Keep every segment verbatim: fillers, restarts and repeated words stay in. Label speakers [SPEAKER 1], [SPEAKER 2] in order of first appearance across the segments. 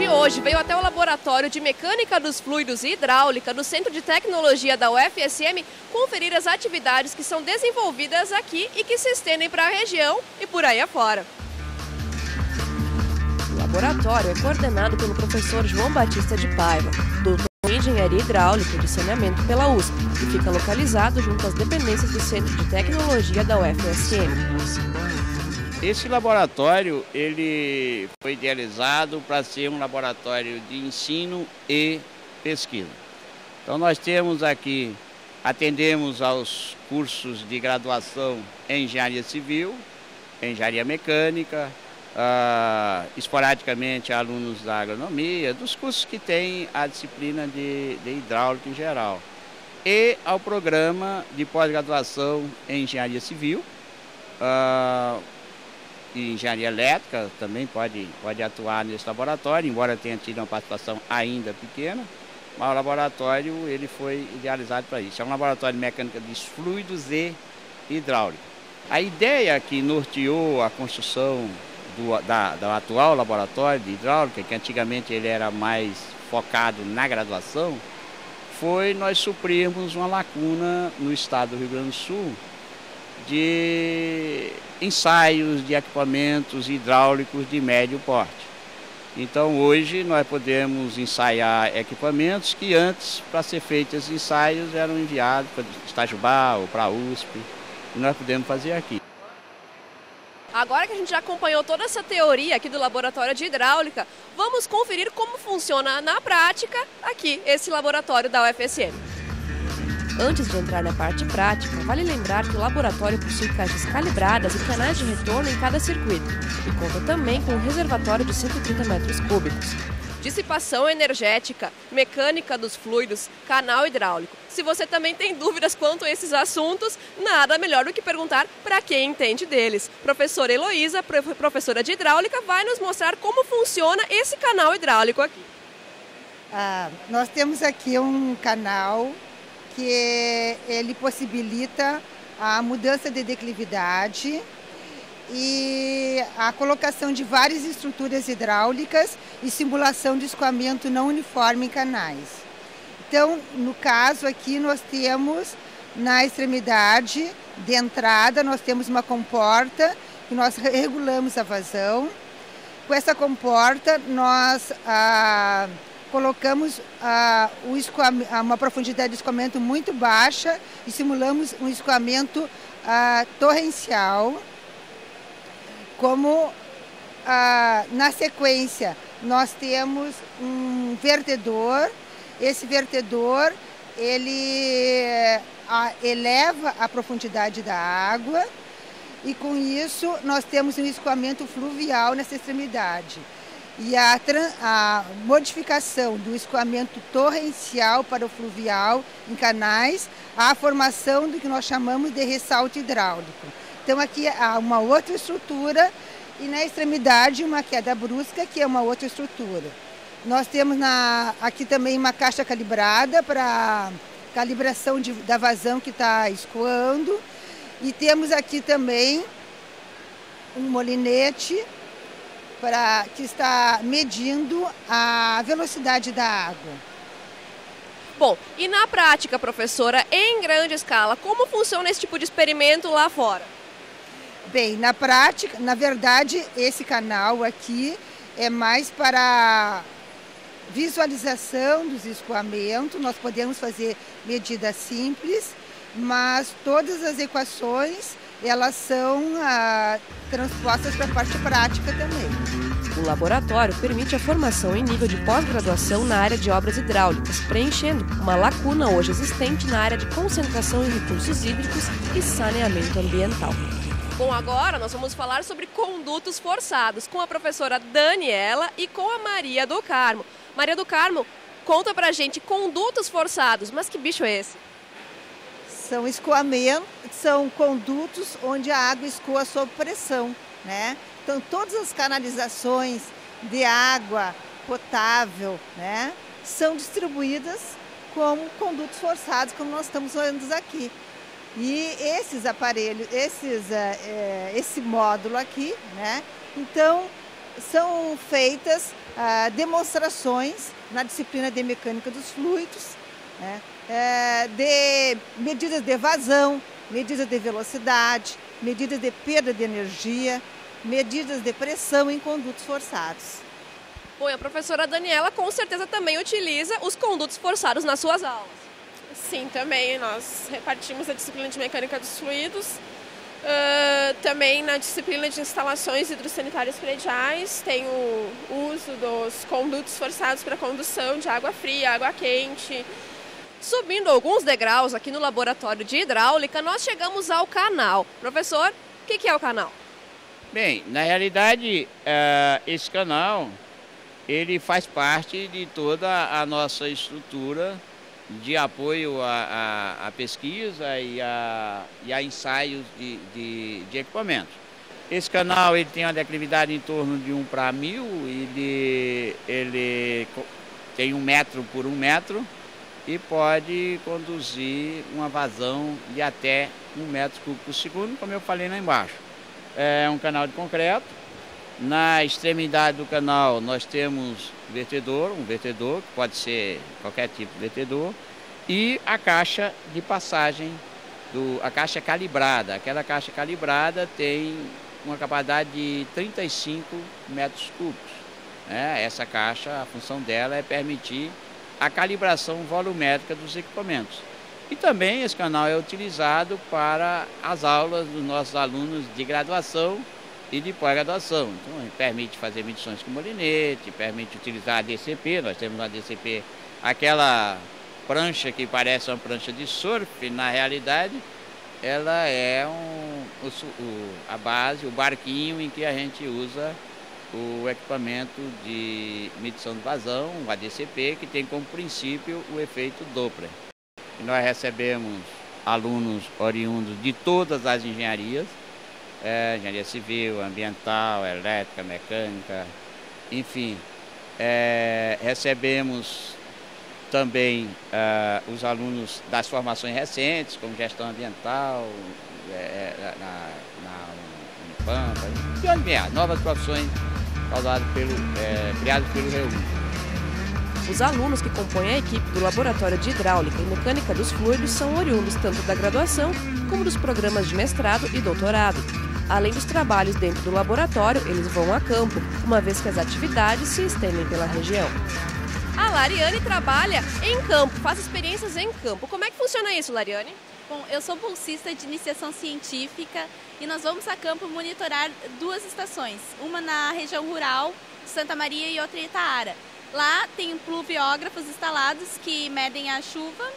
[SPEAKER 1] hoje veio até o Laboratório de Mecânica dos Fluidos e Hidráulica do Centro de Tecnologia da U F S M conferir as atividades que são desenvolvidas aqui e que se estendem para a região e por aí afora. O laboratório é coordenado pelo professor João Batista de Paiva, doutor em Engenharia Hidráulica e de Saneamento pela U S P, e fica localizado junto às dependências do Centro de Tecnologia da U F S M.
[SPEAKER 2] Esse laboratório ele foi idealizado para ser um laboratório de ensino e pesquisa. Então nós temos aqui, atendemos aos cursos de graduação em Engenharia Civil, Engenharia Mecânica, uh, esporadicamente alunos da agronomia, dos cursos que têm a disciplina de, de hidráulica em geral. E ao programa de pós-graduação em Engenharia Civil, uh, e engenharia elétrica também pode, pode atuar nesse laboratório, embora tenha tido uma participação ainda pequena, mas o laboratório ele foi idealizado para isso. É um laboratório de mecânica dos fluidos e hidráulica. A ideia que norteou a construção do, da, do atual laboratório de hidráulica, que antigamente ele era mais focado na graduação, foi nós suprirmos uma lacuna no estado do Rio Grande do Sul de ensaios de equipamentos hidráulicos de médio porte. Então hoje nós podemos ensaiar equipamentos que antes, para ser feitos esses ensaios, eram enviados para Itajubá ou para a U S P, e nós podemos fazer aqui.
[SPEAKER 1] Agora que a gente já acompanhou toda essa teoria aqui do Laboratório de Hidráulica, vamos conferir como funciona na prática aqui esse laboratório da U F S M. Antes de entrar na parte prática, vale lembrar que o laboratório possui caixas calibradas e canais de retorno em cada circuito e conta também com um reservatório de cento e trinta metros cúbicos. Dissipação energética, mecânica dos fluidos, canal hidráulico. Se você também tem dúvidas quanto a esses assuntos, nada melhor do que perguntar para quem entende deles. Professora Heloísa, professora de hidráulica, vai nos mostrar como funciona esse canal hidráulico aqui.
[SPEAKER 3] Ah, nós temos aqui um canal que ele possibilita a mudança de declividade e a colocação de várias estruturas hidráulicas e simulação de escoamento não uniforme em canais. Então, no caso aqui, nós temos na extremidade de entrada, nós temos uma comporta que nós regulamos a vazão. Com essa comporta, nós ah, colocamos ah, o escoamento, uma profundidade de escoamento muito baixa e simulamos um escoamento ah, torrencial. Como ah, na sequência nós temos um vertedor, esse vertedor ele ah, eleva a profundidade da água e com isso nós temos um escoamento fluvial nessa extremidade. E a, a modificação do escoamento torrencial para o fluvial em canais, a formação do que nós chamamos de ressalto hidráulico. Então aqui há uma outra estrutura e na extremidade uma queda brusca, que é uma outra estrutura. Nós temos na, aqui também uma caixa calibrada para calibração de, da vazão que está escoando. E temos aqui também um molinete para, que está medindo a velocidade da água.
[SPEAKER 1] Bom, e na prática, professora, em grande escala, como funciona esse tipo de experimento lá fora?
[SPEAKER 3] Bem, na prática, na verdade, esse canal aqui é mais para visualização dos escoamentos. Nós podemos fazer medidas simples, mas todas as equações elas são ah, transpostas para a parte prática também.
[SPEAKER 1] O laboratório permite a formação em nível de pós-graduação na área de obras hidráulicas, preenchendo uma lacuna hoje existente na área de concentração em recursos hídricos e saneamento ambiental. Bom, agora nós vamos falar sobre condutos forçados com a professora Daniela e com a Maria do Carmo. Maria do Carmo, conta pra gente condutos forçados, mas que bicho é esse?
[SPEAKER 4] São escoamentos, são condutos onde a água escoa sob pressão, né? Então todas as canalizações de água potável, né, são distribuídas como condutos forçados, como nós estamos vendo aqui. E esses aparelhos, esses, é, esse módulo aqui, né, então são feitas ah, demonstrações na disciplina de mecânica dos fluidos, né? É, de medidas de vazão, medidas de velocidade, medidas de perda de energia, medidas de pressão em condutos forçados.
[SPEAKER 1] Bom, e a professora Daniela com certeza também utiliza os condutos forçados nas suas aulas.
[SPEAKER 5] Sim, também nós repartimos a disciplina de mecânica dos fluidos, uh, também na disciplina de instalações hidrossanitárias prediais tem o uso dos condutos forçados para condução de água fria, água quente.
[SPEAKER 1] Subindo alguns degraus aqui no laboratório de hidráulica, nós chegamos ao canal. Professor, o que é o canal?
[SPEAKER 2] Bem, na realidade, uh, esse canal ele faz parte de toda a nossa estrutura de apoio à, à, à pesquisa e a, e a ensaios de, de, de equipamentos. Esse canal ele tem uma declividade em torno de um para mil, ele, ele tem um metro por um metro e pode conduzir uma vazão de até um metro cúbico por segundo, como eu falei lá embaixo. É um canal de concreto. Na extremidade do canal nós temos vertedor, um vertedor, que pode ser qualquer tipo de vertedor, e a caixa de passagem, do, a caixa calibrada. Aquela caixa calibrada tem uma capacidade de trinta e cinco metros cúbicos. É, essa caixa, a função dela é permitir a calibração volumétrica dos equipamentos. E também esse canal é utilizado para as aulas dos nossos alunos de graduação e de pós-graduação. Então, ele permite fazer medições com molinete, permite utilizar a D C P. Nós temos uma D C P, aquela prancha que parece uma prancha de surf, na realidade, ela é um, o, a base, o barquinho em que a gente usa o equipamento de medição de vazão, o A D C P, que tem como princípio o efeito Doppler. E nós recebemos alunos oriundos de todas as engenharias, é, engenharia civil, ambiental, elétrica, mecânica, enfim. É, recebemos também é, os alunos das formações recentes, como gestão ambiental, é, na, na Unipampa, de onde vier, novas profissões causadas pelo, é, criadas pelo R E U.
[SPEAKER 1] Os alunos que compõem a equipe do Laboratório de Hidráulica e Mecânica dos Fluidos são oriundos tanto da graduação como dos programas de mestrado e doutorado. Além dos trabalhos dentro do laboratório, eles vão a campo, uma vez que as atividades se estendem pela região. A Lariane trabalha em campo, faz experiências em campo. Como é que funciona isso, Lariane?
[SPEAKER 6] Bom, eu sou bolsista de iniciação científica e nós vamos a campo monitorar duas estações, uma na região rural, Santa Maria, e outra em Itaara. Lá tem pluviógrafos instalados que medem a chuva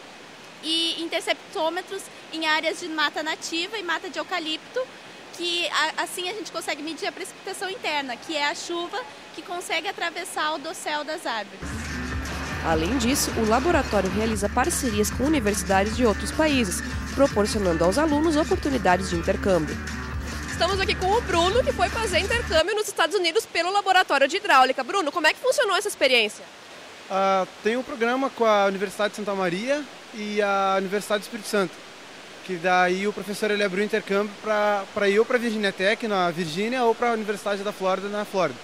[SPEAKER 6] e interceptômetros em áreas de mata nativa e mata de eucalipto, que assim a gente consegue medir a precipitação interna, que é a chuva que consegue atravessar o dossel das árvores.
[SPEAKER 1] Além disso, o laboratório realiza parcerias com universidades de outros países, proporcionando aos alunos oportunidades de intercâmbio. Estamos aqui com o Bruno, que foi fazer intercâmbio nos Estados Unidos pelo Laboratório de Hidráulica. Bruno, como é que funcionou essa experiência?
[SPEAKER 7] Uh, tem um programa com a Universidade de Santa Maria e a Universidade do Espírito Santo, que daí o professor ele abriu intercâmbio para ir ou para a Virginia Tech, na Virgínia, ou para a Universidade da Flórida, na Flórida.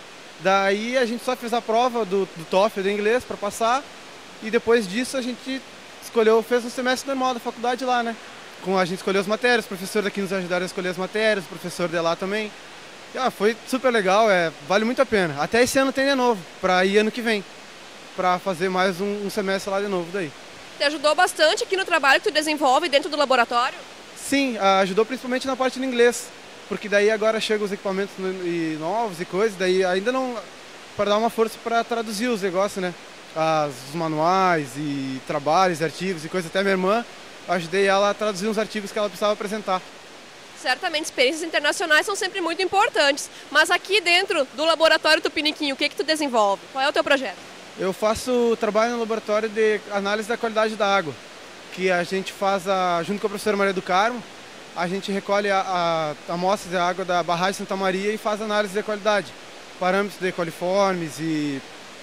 [SPEAKER 7] Daí a gente só fez a prova do, do TOEFL do inglês para passar e depois disso a gente escolheu, fez um semestre normal da faculdade lá, né? Com a gente escolheu as matérias, o professor daqui nos ajudaram a escolher as matérias, o professor de lá também. E, ah, foi super legal, é, vale muito a pena. Até esse ano tem de novo, para ir ano que vem, para fazer mais um, um semestre lá de novo daí.
[SPEAKER 1] Te ajudou bastante aqui no trabalho que tu desenvolve dentro do laboratório?
[SPEAKER 7] Sim, ajudou principalmente na parte do inglês, porque daí agora chegam os equipamentos novos e coisas, daí ainda não, para dar uma força para traduzir os negócios, né? As, os manuais e trabalhos, artigos e coisas, até minha irmã, ajudei ela a traduzir uns artigos que ela precisava apresentar.
[SPEAKER 1] Certamente, experiências internacionais são sempre muito importantes, mas aqui dentro do Laboratório Tupiniquim, o que que tu desenvolve? Qual é o teu projeto? Eu
[SPEAKER 7] faço trabalho no laboratório de análise da qualidade da água, que a gente faz, a, junto com a professora Maria do Carmo, a gente recolhe a, a amostras de água da barragem Santa Maria e faz análise de qualidade, parâmetros de coliformes e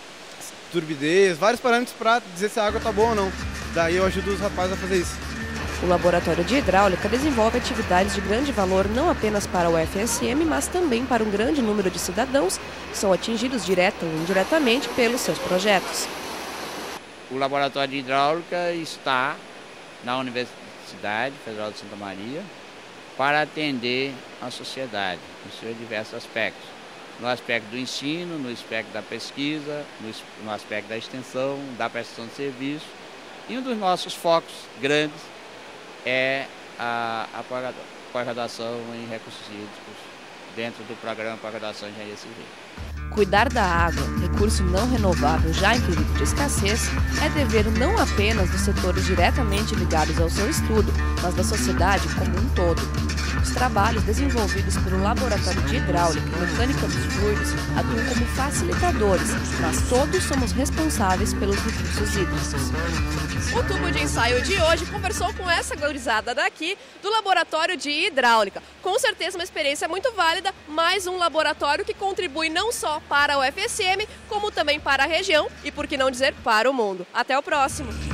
[SPEAKER 7] turbidez, vários parâmetros para dizer se a água está boa ou não. Daí eu ajudo os rapazes a fazer isso.
[SPEAKER 1] O Laboratório de Hidráulica desenvolve atividades de grande valor não apenas para o U F S M, mas também para um grande número de cidadãos que são atingidos direta ou indiretamente pelos seus projetos.
[SPEAKER 2] O Laboratório de Hidráulica está na Universidade Federal de Santa Maria para atender a sociedade nos seus diversos aspectos. No aspecto do ensino, no aspecto da pesquisa, no aspecto da extensão, da prestação de serviço. E um dos nossos focos grandes é a, a pós-graduação em recursos hídricos dentro do programa pós-graduação em Engenharia Civil.
[SPEAKER 1] Cuidar da água, recurso não renovável já em período de escassez, é dever não apenas dos setores diretamente ligados ao seu estudo, mas da sociedade como um todo. Os trabalhos desenvolvidos pelo Laboratório de Hidráulica e Mecânica dos Fluidos atuam como facilitadores, mas todos somos responsáveis pelos recursos hídricos. O tubo de ensaio de hoje conversou com essa gurizada daqui do Laboratório de Hidráulica. Com certeza uma experiência muito válida, mais um laboratório que contribui não só para o U F S M, como também para a região e, por que não dizer, para o mundo. Até o próximo!